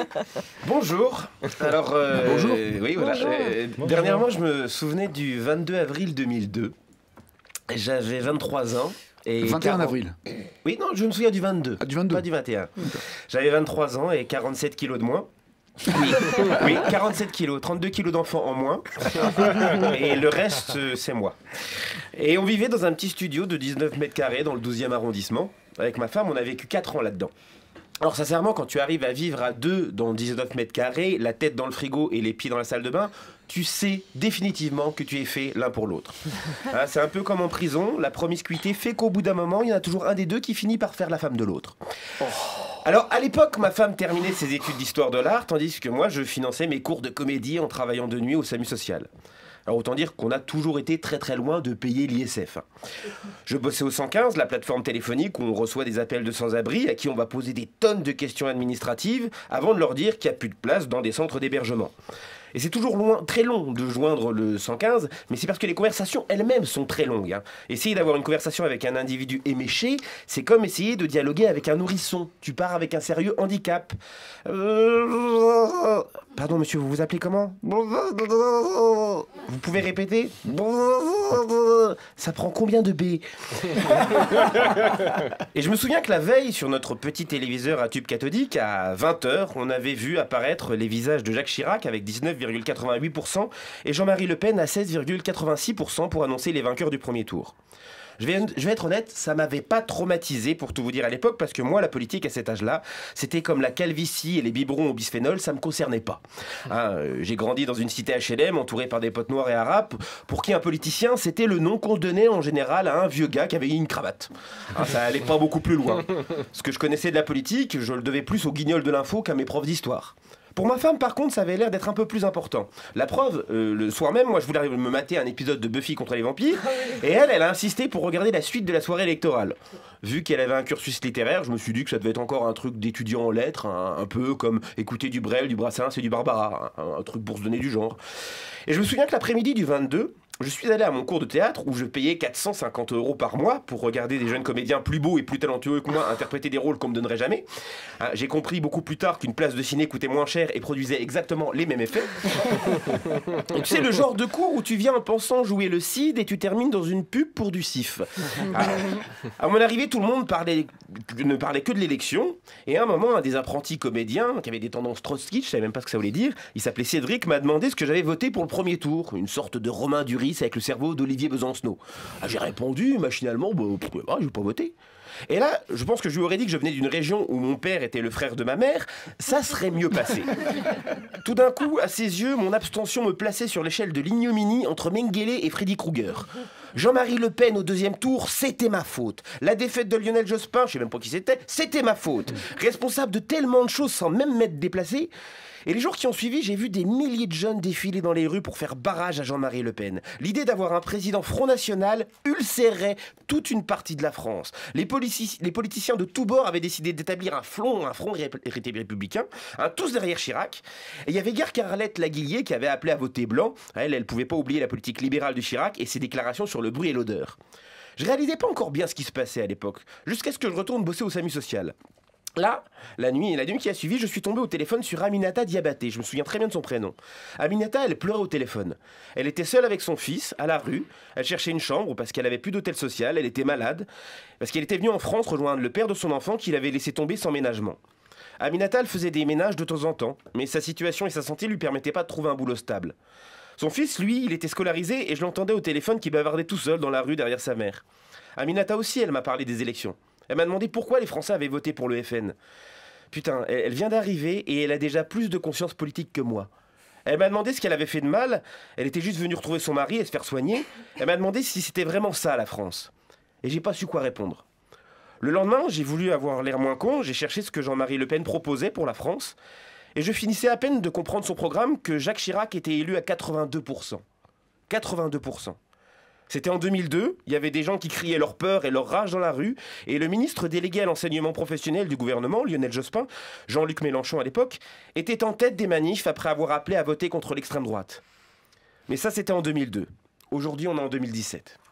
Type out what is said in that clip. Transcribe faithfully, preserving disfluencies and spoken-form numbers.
Bonjour. Alors, euh, Bonjour. Oui, voilà. Bonjour. Euh, Bonjour. Dernièrement, je me souvenais du vingt-deux avril deux mille deux. J'avais vingt-trois ans. Et vingt et un quarante avril. Oui, non, je me souviens du vingt-deux. Ah, du vingt-deux. Pas du vingt et un. J'avais vingt-trois ans et quarante-sept kilos de moins. Oui, oui, quarante-sept kilos, trente-deux kilos d'enfants en moins. Et le reste, euh, c'est moi. Et on vivait dans un petit studio de dix-neuf mètres carrés dans le douzième arrondissement. Avec ma femme, on a vécu quatre ans là-dedans. Alors sincèrement, quand tu arrives à vivre à deux dans dix-neuf mètres carrés, la tête dans le frigo et les pieds dans la salle de bain, tu sais définitivement que tu es fait l'un pour l'autre. Hein, c'est un peu comme en prison, la promiscuité fait qu'au bout d'un moment, il y en a toujours un des deux qui finit par faire la femme de l'autre. Alors à l'époque, ma femme terminait ses études d'histoire de l'art, tandis que moi, je finançais mes cours de comédie en travaillant de nuit au SAMU social. Alors autant dire qu'on a toujours été très très loin de payer l'I S F. Je bossais au cent quinze, la plateforme téléphonique où on reçoit des appels de sans-abri à qui on va poser des tonnes de questions administratives avant de leur dire qu'il n'y a plus de place dans des centres d'hébergement. Et c'est toujours loin, très long de joindre le cent quinze, mais c'est parce que les conversations elles-mêmes sont très longues. Hein. Essayer d'avoir une conversation avec un individu éméché, c'est comme essayer de dialoguer avec un nourrisson. Tu pars avec un sérieux handicap. Euh... Pardon monsieur, vous vous appelez comment? Vous pouvez répéter? Ça prend combien de B? Et je me souviens que la veille, sur notre petit téléviseur à tube cathodique, à vingt heures, on avait vu apparaître les visages de Jacques Chirac avec dix-neuf virgule quatre-vingt-huit pour cent et Jean-Marie Le Pen à seize virgule quatre-vingt-six pour cent pour annoncer les vainqueurs du premier tour. Je vais, je vais être honnête, ça m'avait pas traumatisé pour tout vous dire à l'époque, parce que moi, la politique à cet âge-là, c'était comme la calvitie et les biberons au bisphénol, ça me concernait pas. Hein, euh, j'ai grandi dans une cité H L M entourée par des potes noirs et arabes, pour qui un politicien, c'était le nom qu'on donnait en général à un vieux gars qui avait une cravate. Hein, ça allait pas beaucoup plus loin. Ce que je connaissais de la politique, je le devais plus aux guignols de l'info qu'à mes profs d'histoire. Pour ma femme, par contre, ça avait l'air d'être un peu plus important. La preuve, euh, le soir même, moi, je voulais me mater un épisode de Buffy contre les vampires, et elle, elle a insisté pour regarder la suite de la soirée électorale. Vu qu'elle avait un cursus littéraire, je me suis dit que ça devait être encore un truc d'étudiant en lettres, un, un peu comme écouter du Brel, du Brassens et du Barbara, un, un truc pour se donner du genre. Et je me souviens que l'après-midi du vingt-deux, je suis allé à mon cours de théâtre où je payais quatre cent cinquante euros par mois pour regarder des jeunes comédiens plus beaux et plus talentueux que moi interpréter des rôles qu'on me donnerait jamais. Hein, j'ai compris beaucoup plus tard qu'une place de ciné coûtait moins cher et produisait exactement les mêmes effets. Et tu sais, le genre de cours où tu viens en pensant jouer le cid et tu termines dans une pub pour du sif. Ah, à mon arrivée, tout le monde parlait, ne parlait que de l'élection. Et à un moment, un des apprentis comédiens qui avait des tendances trotskistes, je savais même pas ce que ça voulait dire, il s'appelait Cédric, m'a demandé ce que j'avais voté pour le premier tour. Une sorte de Romain Duris avec le cerveau d'Olivier Besancenot. Ah, j'ai répondu machinalement, bah, bah, je vais pas voter. Et là, je pense que je lui aurais dit que je venais d'une région où mon père était le frère de ma mère, ça serait mieux passé. Tout d'un coup, à ses yeux, mon abstention me plaçait sur l'échelle de l'ignominie entre Mengele et Freddy Krueger. Jean-Marie Le Pen au deuxième tour, c'était ma faute. La défaite de Lionel Jospin, je sais même pas qui c'était, c'était ma faute. Responsable de tellement de choses sans même m'être déplacé. Et les jours qui ont suivi, j'ai vu des milliers de jeunes défiler dans les rues pour faire barrage à Jean-Marie Le Pen. L'idée d'avoir un président Front National ulcérait toute une partie de la France. Les, polici- les politiciens de tous bords avaient décidé d'établir un front, un front ré- ré- républicain, hein, tous derrière Chirac. Et il y avait Gare Carlette Laguillier qui avait appelé à voter blanc. Elle, elle pouvait pas oublier la politique libérale de Chirac et ses déclarations sur le bruit et l'odeur. Je réalisais pas encore bien ce qui se passait à l'époque, jusqu'à ce que je retourne bosser au SAMU social. Là, la nuit et la nuit qui a suivi, je suis tombé au téléphone sur Aminata Diabaté. Je me souviens très bien de son prénom. Aminata, elle pleurait au téléphone. Elle était seule avec son fils, à la rue. Elle cherchait une chambre parce qu'elle avait plus d'hôtel social. Elle était malade. Parce qu'elle était venue en France rejoindre le père de son enfant qu'il avait laissé tomber sans ménagement. Aminata, elle faisait des ménages de temps en temps. Mais sa situation et sa santé lui permettaient pas de trouver un boulot stable. Son fils, lui, il était scolarisé et je l'entendais au téléphone qui bavardait tout seul dans la rue derrière sa mère. Aminata aussi, elle m'a parlé des élections. Elle m'a demandé pourquoi les Français avaient voté pour le F N. Putain, elle, elle vient d'arriver et elle a déjà plus de conscience politique que moi. Elle m'a demandé ce qu'elle avait fait de mal. Elle était juste venue retrouver son mari et se faire soigner. Elle m'a demandé si c'était vraiment ça, la France. Et j'ai pas su quoi répondre. Le lendemain, j'ai voulu avoir l'air moins con. J'ai cherché ce que Jean-Marie Le Pen proposait pour la France. Et je finissais à peine de comprendre son programme que Jacques Chirac était élu à quatre-vingt-deux pour cent. quatre-vingt-deux pour cent. C'était en deux mille deux, il y avait des gens qui criaient leur peur et leur rage dans la rue, et le ministre délégué à l'enseignement professionnel du gouvernement, Lionel Jospin, Jean-Luc Mélenchon à l'époque, était en tête des manifs après avoir appelé à voter contre l'extrême droite. Mais ça, c'était en deux mille deux. Aujourd'hui, on est en deux mille dix-sept.